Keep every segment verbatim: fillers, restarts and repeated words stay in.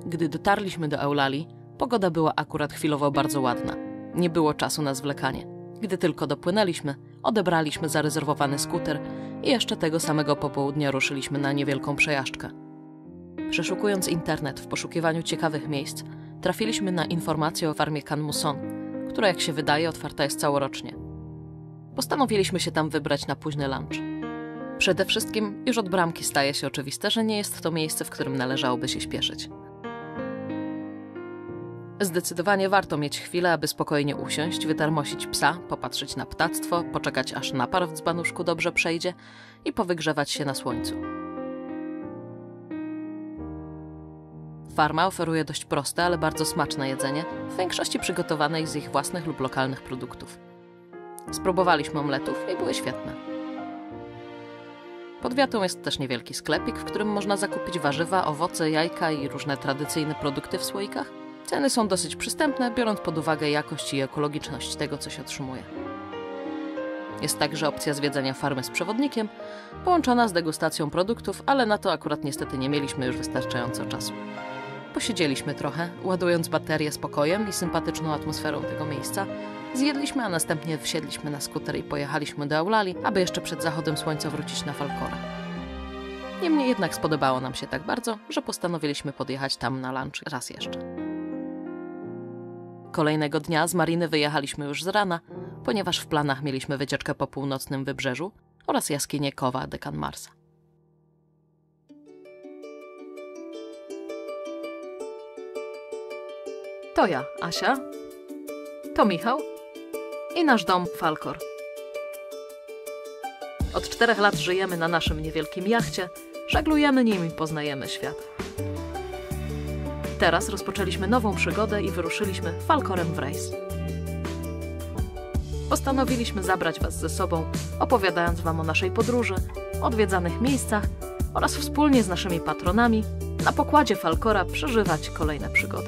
Gdy dotarliśmy do Eulalie, pogoda była akurat chwilowo bardzo ładna. Nie było czasu na zwlekanie. Gdy tylko dopłynęliśmy, odebraliśmy zarezerwowany skuter i jeszcze tego samego popołudnia ruszyliśmy na niewielką przejażdżkę. Przeszukując internet w poszukiwaniu ciekawych miejsc, trafiliśmy na informację o farmie Can Mousson, która, jak się wydaje, otwarta jest całorocznie. Postanowiliśmy się tam wybrać na późny lunch. Przede wszystkim już od bramki staje się oczywiste, że nie jest to miejsce, w którym należałoby się śpieszyć. Zdecydowanie warto mieć chwilę, aby spokojnie usiąść, wytarmosić psa, popatrzeć na ptactwo, poczekać aż napar w dzbanuszku dobrze przejdzie i powygrzewać się na słońcu. Farma oferuje dość proste, ale bardzo smaczne jedzenie, w większości przygotowane z ich własnych lub lokalnych produktów. Spróbowaliśmy omletów i były świetne. Pod wiatą jest też niewielki sklepik, w którym można zakupić warzywa, owoce, jajka i różne tradycyjne produkty w słoikach. Ceny są dosyć przystępne, biorąc pod uwagę jakość i ekologiczność tego, co się otrzymuje. Jest także opcja zwiedzania farmy z przewodnikiem, połączona z degustacją produktów, ale na to akurat niestety nie mieliśmy już wystarczająco czasu. Posiedzieliśmy trochę, ładując baterie spokojem i sympatyczną atmosferą tego miejsca. Zjedliśmy, a następnie wsiedliśmy na skuter i pojechaliśmy do Eulalie, aby jeszcze przed zachodem słońca wrócić na Falcora. Niemniej jednak spodobało nam się tak bardzo, że postanowiliśmy podjechać tam na lunch raz jeszcze. Kolejnego dnia z Mariny wyjechaliśmy już z rana, ponieważ w planach mieliśmy wycieczkę po północnym wybrzeżu oraz jaskinię Cova de Can Marsa. To ja, Asia, to Michał i nasz dom Falcor. Od czterech lat żyjemy na naszym niewielkim jachcie, żeglujemy nim i poznajemy świat. Teraz rozpoczęliśmy nową przygodę i wyruszyliśmy Falcorem w rejs. Postanowiliśmy zabrać Was ze sobą, opowiadając Wam o naszej podróży, odwiedzanych miejscach oraz wspólnie z naszymi patronami na pokładzie Falcora przeżywać kolejne przygody.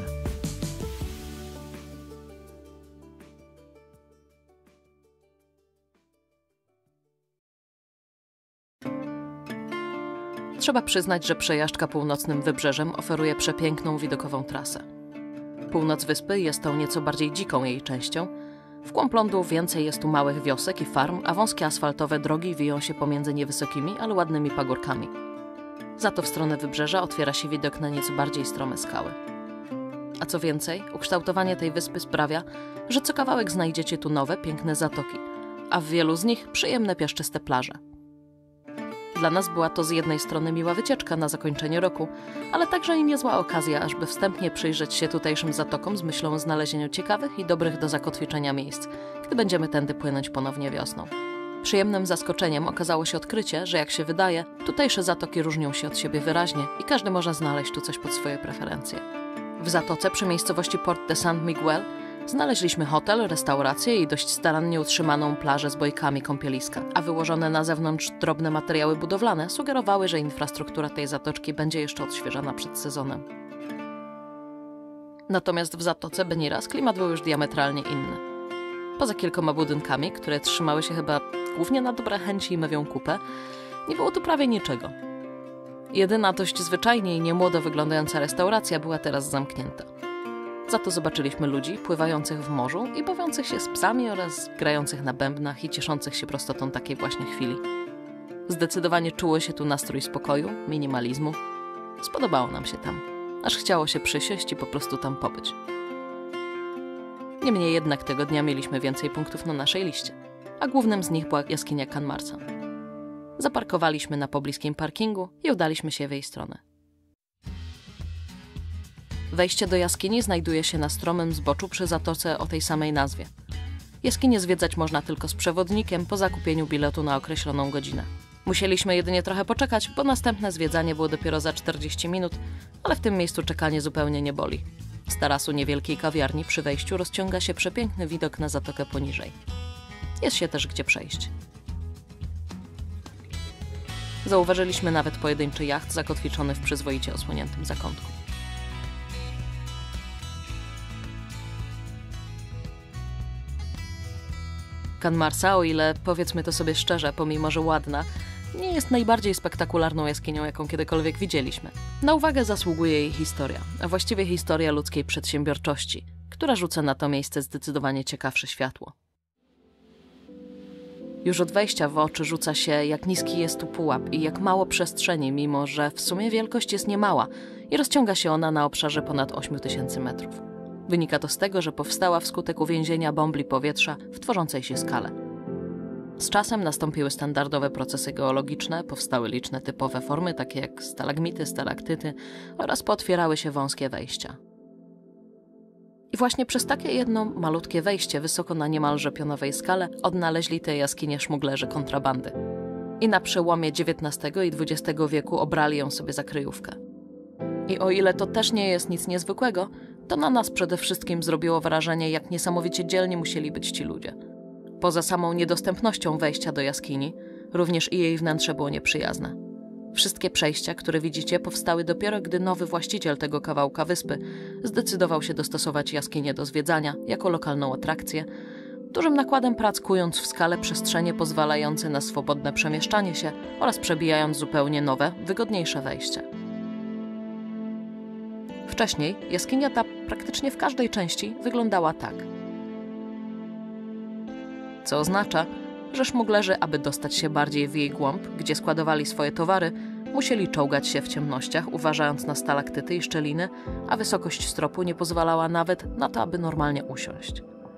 Trzeba przyznać, że przejażdżka północnym wybrzeżem oferuje przepiękną widokową trasę. Północ wyspy jest tą nieco bardziej dziką jej częścią. W głąb lądu więcej jest tu małych wiosek i farm, a wąskie asfaltowe drogi wiją się pomiędzy niewysokimi, ale ładnymi pagórkami. Za to w stronę wybrzeża otwiera się widok na nieco bardziej strome skały. A co więcej, ukształtowanie tej wyspy sprawia, że co kawałek znajdziecie tu nowe, piękne zatoki, a w wielu z nich przyjemne, piaszczyste plaże. Dla nas była to z jednej strony miła wycieczka na zakończenie roku, ale także i niezła okazja, ażby wstępnie przyjrzeć się tutejszym zatokom z myślą o znalezieniu ciekawych i dobrych do zakotwiczenia miejsc, gdy będziemy tędy płynąć ponownie wiosną. Przyjemnym zaskoczeniem okazało się odkrycie, że jak się wydaje, tutejsze zatoki różnią się od siebie wyraźnie i każdy może znaleźć tu coś pod swoje preferencje. W zatoce przy miejscowości Port de Saint Miguel znaleźliśmy hotel, restaurację i dość starannie utrzymaną plażę z bojkami kąpieliska, a wyłożone na zewnątrz drobne materiały budowlane sugerowały, że infrastruktura tej zatoczki będzie jeszcze odświeżana przed sezonem. Natomiast w zatoce Beniras klimat był już diametralnie inny. Poza kilkoma budynkami, które trzymały się chyba głównie na dobre chęci i mewią kupę, nie było tu prawie niczego. Jedyna dość zwyczajnie i niemłodo wyglądająca restauracja była teraz zamknięta. Za to zobaczyliśmy ludzi pływających w morzu i bawiących się z psami oraz grających na bębnach i cieszących się prostotą takiej właśnie chwili. Zdecydowanie czuło się tu nastrój spokoju, minimalizmu. Spodobało nam się tam, aż chciało się przysiąść i po prostu tam pobyć. Niemniej jednak tego dnia mieliśmy więcej punktów na naszej liście, a głównym z nich była jaskinia Can Marsa. Zaparkowaliśmy na pobliskim parkingu i udaliśmy się w jej stronę. Wejście do jaskini znajduje się na stromym zboczu przy zatoce o tej samej nazwie. Jaskinię zwiedzać można tylko z przewodnikiem po zakupieniu biletu na określoną godzinę. Musieliśmy jedynie trochę poczekać, bo następne zwiedzanie było dopiero za czterdzieści minut, ale w tym miejscu czekanie zupełnie nie boli. Z tarasu niewielkiej kawiarni przy wejściu rozciąga się przepiękny widok na zatokę poniżej. Jest się też gdzie przejść. Zauważyliśmy nawet pojedynczy jacht zakotwiczony w przyzwoicie osłoniętym zakątku. Can Marsa, o ile, powiedzmy to sobie szczerze, pomimo że ładna, nie jest najbardziej spektakularną jaskinią, jaką kiedykolwiek widzieliśmy. Na uwagę zasługuje jej historia, a właściwie historia ludzkiej przedsiębiorczości, która rzuca na to miejsce zdecydowanie ciekawsze światło. Już od wejścia w oczy rzuca się, jak niski jest tu pułap i jak mało przestrzeni, mimo że w sumie wielkość jest niemała i rozciąga się ona na obszarze ponad ośmiu tysięcy metrów. Wynika to z tego, że powstała wskutek uwięzienia bombli powietrza w tworzącej się skale. Z czasem nastąpiły standardowe procesy geologiczne, powstały liczne typowe formy, takie jak stalagmity, stalaktyty oraz pootwierały się wąskie wejścia. I właśnie przez takie jedno malutkie wejście wysoko na niemalże pionowej skale odnaleźli te jaskinie szmuglerzy kontrabandy. I na przełomie dziewiętnastego i dwudziestego wieku obrali ją sobie za kryjówkę. I o ile to też nie jest nic niezwykłego, to na nas przede wszystkim zrobiło wrażenie, jak niesamowicie dzielni musieli być ci ludzie. Poza samą niedostępnością wejścia do jaskini, również i jej wnętrze było nieprzyjazne. Wszystkie przejścia, które widzicie, powstały dopiero, gdy nowy właściciel tego kawałka wyspy zdecydował się dostosować jaskinię do zwiedzania jako lokalną atrakcję, dużym nakładem prac kując w skale przestrzenie pozwalające na swobodne przemieszczanie się oraz przebijając zupełnie nowe, wygodniejsze wejście. Wcześniej jaskinia ta praktycznie w każdej części wyglądała tak. Co oznacza, że szmuglerzy, aby dostać się bardziej w jej głąb, gdzie składowali swoje towary, musieli czołgać się w ciemnościach, uważając na stalaktyty i szczeliny, a wysokość stropu nie pozwalała nawet na to, aby normalnie usiąść.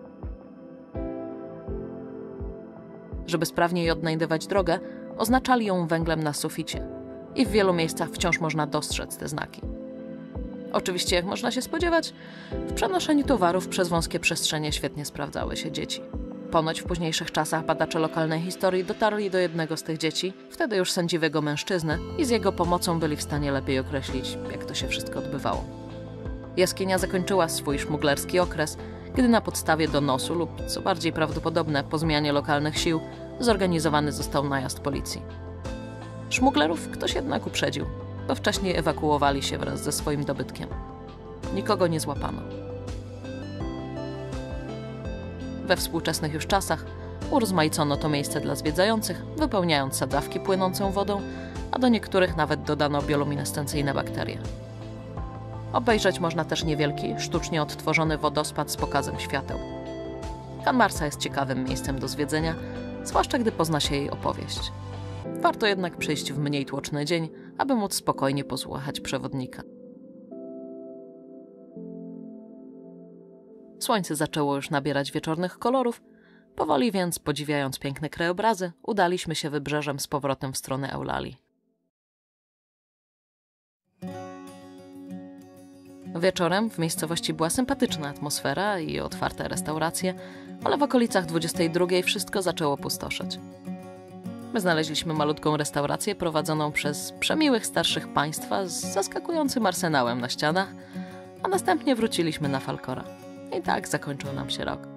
Żeby sprawniej odnajdywać drogę, oznaczali ją węglem na suficie i w wielu miejscach wciąż można dostrzec te znaki. Oczywiście, jak można się spodziewać, w przenoszeniu towarów przez wąskie przestrzenie świetnie sprawdzały się dzieci. Ponoć w późniejszych czasach badacze lokalnej historii dotarli do jednego z tych dzieci, wtedy już sędziwego mężczyzny, i z jego pomocą byli w stanie lepiej określić, jak to się wszystko odbywało. Jaskinia zakończyła swój szmuglerski okres, gdy na podstawie donosu lub, co bardziej prawdopodobne, po zmianie lokalnych sił, zorganizowany został najazd policji. Szmuglerów ktoś jednak uprzedził, bo wcześniej ewakuowali się wraz ze swoim dobytkiem. Nikogo nie złapano. We współczesnych już czasach urozmaicono to miejsce dla zwiedzających, wypełniając sadzawki płynącą wodą, a do niektórych nawet dodano bioluminescencyjne bakterie. Obejrzeć można też niewielki, sztucznie odtworzony wodospad z pokazem świateł. Can Marsa jest ciekawym miejscem do zwiedzenia, zwłaszcza gdy pozna się jej opowieść. Warto jednak przyjść w mniej tłoczny dzień, aby móc spokojnie posłuchać przewodnika. Słońce zaczęło już nabierać wieczornych kolorów, powoli więc, podziwiając piękne krajobrazy, udaliśmy się wybrzeżem z powrotem w stronę Eulalii. Wieczorem w miejscowości była sympatyczna atmosfera i otwarte restauracje, ale w okolicach dwudziestej drugiej wszystko zaczęło pustoszeć. My znaleźliśmy malutką restaurację prowadzoną przez przemiłych starszych państwa z zaskakującym arsenałem na ścianach, a następnie wróciliśmy na Falkora. I tak zakończył nam się rok.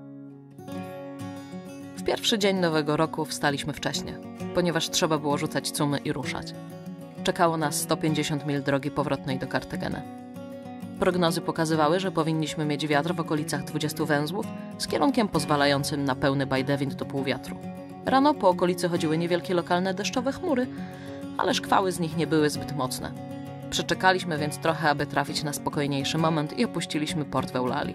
W pierwszy dzień nowego roku wstaliśmy wcześnie, ponieważ trzeba było rzucać cumy i ruszać. Czekało nas sto pięćdziesiąt mil drogi powrotnej do Kartageny. Prognozy pokazywały, że powinniśmy mieć wiatr w okolicach dwudziestu węzłów z kierunkiem pozwalającym na pełny bajdewind do półwiatru. Rano po okolicy chodziły niewielkie lokalne deszczowe chmury, ale szkwały z nich nie były zbyt mocne. Przeczekaliśmy więc trochę, aby trafić na spokojniejszy moment i opuściliśmy port w Eulalii.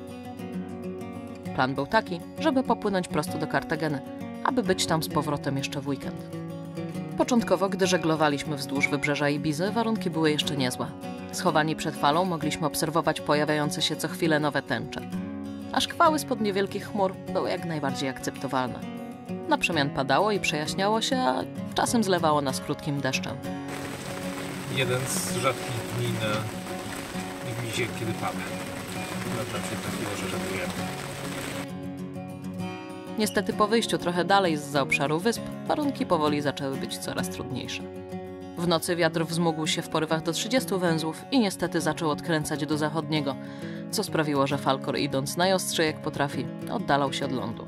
Plan był taki, żeby popłynąć prosto do Kartageny, aby być tam z powrotem jeszcze w weekend. Początkowo, gdy żeglowaliśmy wzdłuż wybrzeża Ibizy, warunki były jeszcze niezłe. Schowani przed falą mogliśmy obserwować pojawiające się co chwilę nowe tęcze. A szkwały spod niewielkich chmur były jak najbardziej akceptowalne. Na przemian padało i przejaśniało się, a czasem zlewało nas krótkim deszczem. Jeden z rzadkich dni na Ibizie, kiedy pada. Naprawdę się trafiło, że żartujemy. Niestety po wyjściu trochę dalej zza obszaru wysp, warunki powoli zaczęły być coraz trudniejsze. W nocy wiatr wzmógł się w porywach do trzydziestu węzłów i niestety zaczął odkręcać do zachodniego, co sprawiło, że Falkor, idąc najostrzej jak potrafi, oddalał się od lądu.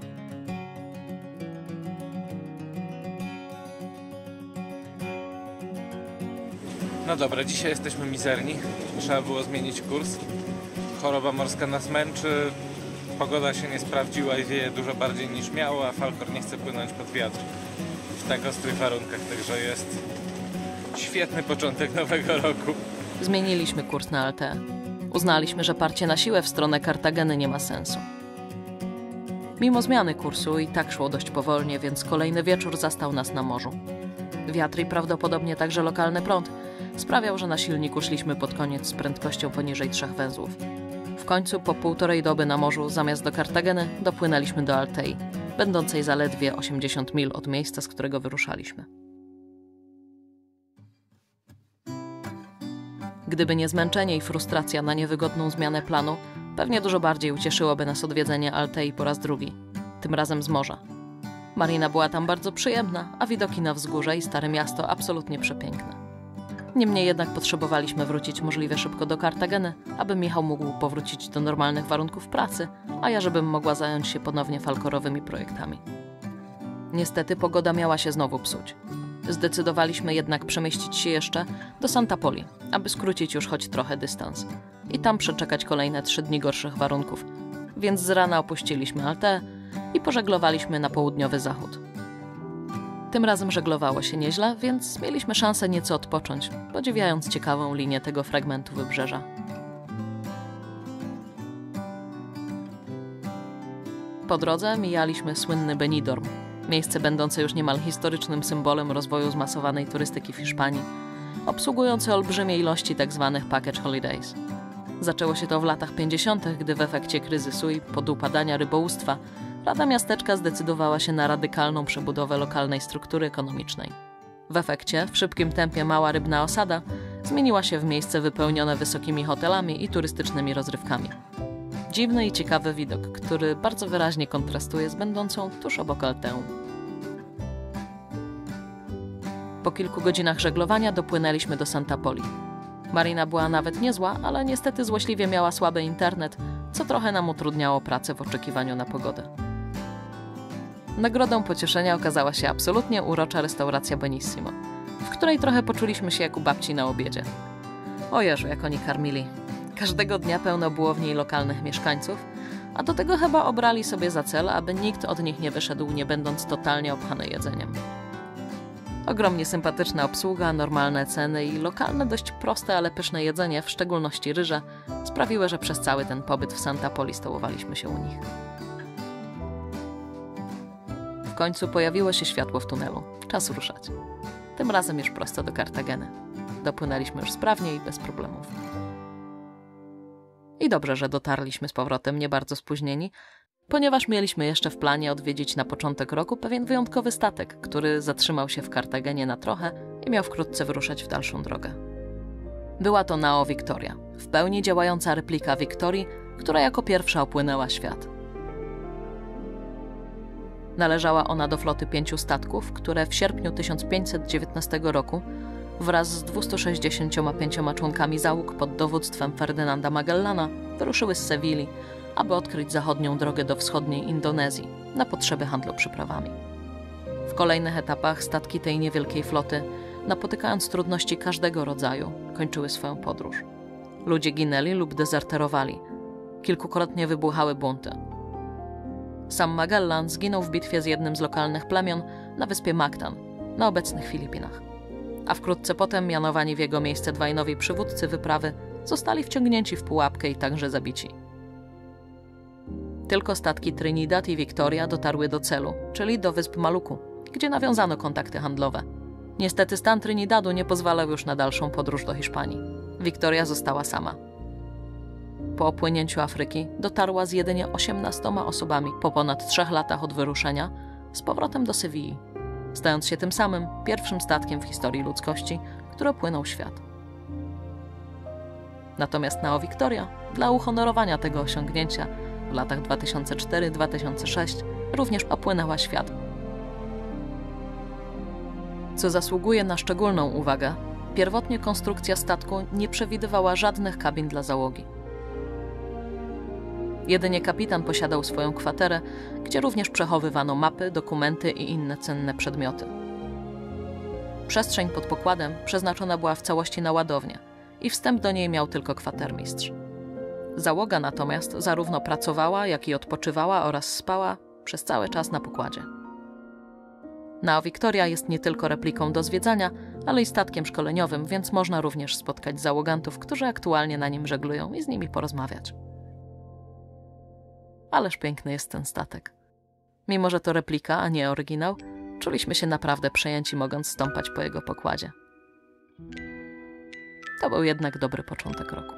No dobra, dzisiaj jesteśmy mizerni. Trzeba było zmienić kurs. Choroba morska nas męczy. Pogoda się nie sprawdziła i wieje dużo bardziej niż miało, a Falkor nie chce płynąć pod wiatr. w tak ostrych warunkach, także jest świetny początek nowego roku. Zmieniliśmy kurs na Altę. Uznaliśmy, że parcie na siłę w stronę Kartageny nie ma sensu. Mimo zmiany kursu i tak szło dość powolnie, więc kolejny wieczór zastał nas na morzu. Wiatr i prawdopodobnie także lokalny prąd sprawiał, że na silniku szliśmy pod koniec z prędkością poniżej trzech węzłów. W końcu po półtorej doby na morzu zamiast do Kartageny dopłynęliśmy do Altei, będącej zaledwie osiemdziesiąt mil od miejsca, z którego wyruszaliśmy. Gdyby nie zmęczenie i frustracja na niewygodną zmianę planu, pewnie dużo bardziej ucieszyłoby nas odwiedzenie Altei po raz drugi, tym razem z morza. Marina była tam bardzo przyjemna, a widoki na wzgórze i Stare Miasto absolutnie przepiękne. Niemniej jednak potrzebowaliśmy wrócić możliwie szybko do Kartageny, aby Michał mógł powrócić do normalnych warunków pracy, a ja żebym mogła zająć się ponownie falkorowymi projektami. Niestety pogoda miała się znowu psuć. Zdecydowaliśmy jednak przemieścić się jeszcze do Santa Poli, aby skrócić już choć trochę dystans i tam przeczekać kolejne trzy dni gorszych warunków, więc z rana opuściliśmy Altę i pożeglowaliśmy na południowy zachód. Tym razem żeglowało się nieźle, więc mieliśmy szansę nieco odpocząć, podziwiając ciekawą linię tego fragmentu wybrzeża. Po drodze mijaliśmy słynny Benidorm, miejsce będące już niemal historycznym symbolem rozwoju zmasowanej turystyki w Hiszpanii, obsługujące olbrzymie ilości tzw. package holidays. Zaczęło się to w latach pięćdziesiątych, gdy w efekcie kryzysu i podupadania rybołówstwa Rada Miasteczka zdecydowała się na radykalną przebudowę lokalnej struktury ekonomicznej. W efekcie, w szybkim tempie mała rybna osada zmieniła się w miejsce wypełnione wysokimi hotelami i turystycznymi rozrywkami. Dziwny i ciekawy widok, który bardzo wyraźnie kontrastuje z będącą tuż obok Alteą. Po kilku godzinach żeglowania dopłynęliśmy do Santa Poli. Marina była nawet niezła, ale niestety złośliwie miała słaby internet, co trochę nam utrudniało pracę w oczekiwaniu na pogodę. Nagrodą pocieszenia okazała się absolutnie urocza restauracja Benissimo, w której trochę poczuliśmy się jak u babci na obiedzie. O Jezu, jak oni karmili. Każdego dnia pełno było w niej lokalnych mieszkańców, a do tego chyba obrali sobie za cel, aby nikt od nich nie wyszedł, nie będąc totalnie obchany jedzeniem. Ogromnie sympatyczna obsługa, normalne ceny i lokalne, dość proste, ale pyszne jedzenie, w szczególności ryże, sprawiły, że przez cały ten pobyt w Santa Poli stołowaliśmy się u nich. W końcu pojawiło się światło w tunelu. Czas ruszać. Tym razem już prosto do Kartageny. Dopłynęliśmy już sprawnie i bez problemów. I dobrze, że dotarliśmy z powrotem nie bardzo spóźnieni, ponieważ mieliśmy jeszcze w planie odwiedzić na początek roku pewien wyjątkowy statek, który zatrzymał się w Kartagenie na trochę i miał wkrótce wyruszać w dalszą drogę. Była to Nao Victoria, w pełni działająca replika Wiktorii, która jako pierwsza opłynęła świat. Należała ona do floty pięciu statków, które w sierpniu tysiąc pięćset dziewiętnastego roku wraz z dwieście sześćdziesięcioma pięcioma członkami załóg pod dowództwem Ferdynanda Magellana wyruszyły z Sewilli, aby odkryć zachodnią drogę do wschodniej Indonezji na potrzeby handlu przyprawami. W kolejnych etapach statki tej niewielkiej floty, napotykając trudności każdego rodzaju, kończyły swoją podróż. Ludzie ginęli lub dezerterowali. Kilkukrotnie wybuchały bunty. Sam Magellan zginął w bitwie z jednym z lokalnych plemion na wyspie Mactan, na obecnych Filipinach. A wkrótce potem mianowani w jego miejsce dwaj nowi przywódcy wyprawy zostali wciągnięci w pułapkę i także zabici. Tylko statki Trinidad i Victoria dotarły do celu, czyli do wysp Maluku, gdzie nawiązano kontakty handlowe. Niestety stan Trinidadu nie pozwalał już na dalszą podróż do Hiszpanii. Victoria została sama. Po opłynięciu Afryki dotarła z jedynie osiemnastoma osobami po ponad trzech latach od wyruszenia z powrotem do Sewilli, stając się tym samym pierwszym statkiem w historii ludzkości, który opłynął świat. Natomiast Nao Victoria, dla uhonorowania tego osiągnięcia, w latach dwa tysiące czwarty do dwa tysiące szóstego również opłynęła świat. Co zasługuje na szczególną uwagę, pierwotnie konstrukcja statku nie przewidywała żadnych kabin dla załogi. Jedynie kapitan posiadał swoją kwaterę, gdzie również przechowywano mapy, dokumenty i inne cenne przedmioty. Przestrzeń pod pokładem przeznaczona była w całości na ładownię i wstęp do niej miał tylko kwatermistrz. Załoga natomiast zarówno pracowała, jak i odpoczywała oraz spała przez cały czas na pokładzie. Nao Victoria jest nie tylko repliką do zwiedzania, ale i statkiem szkoleniowym, więc można również spotkać załogantów, którzy aktualnie na nim żeglują i z nimi porozmawiać. Ależ piękny jest ten statek. Mimo że to replika, a nie oryginał, czuliśmy się naprawdę przejęci, mogąc stąpać po jego pokładzie. To był jednak dobry początek roku.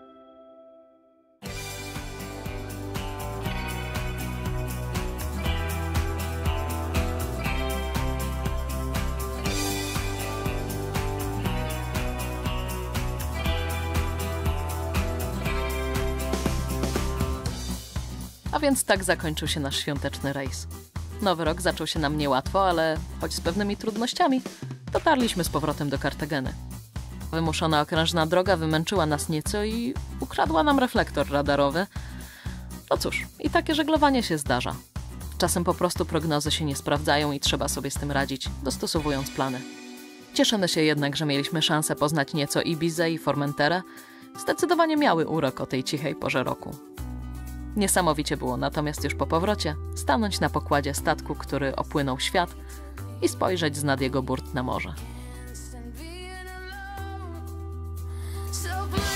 A więc tak zakończył się nasz świąteczny rejs. Nowy rok zaczął się nam niełatwo, ale choć z pewnymi trudnościami, dotarliśmy z powrotem do Kartageny. Wymuszona okrężna droga wymęczyła nas nieco i ukradła nam reflektor radarowy. No cóż, i takie żeglowanie się zdarza. Czasem po prostu prognozy się nie sprawdzają i trzeba sobie z tym radzić, dostosowując plany. Cieszymy się jednak, że mieliśmy szansę poznać nieco Ibizę i Formenterę. Zdecydowanie miały urok o tej cichej porze roku. Niesamowicie było natomiast już po powrocie stanąć na pokładzie statku, który opłynął świat i spojrzeć z nad jego burt na morze. So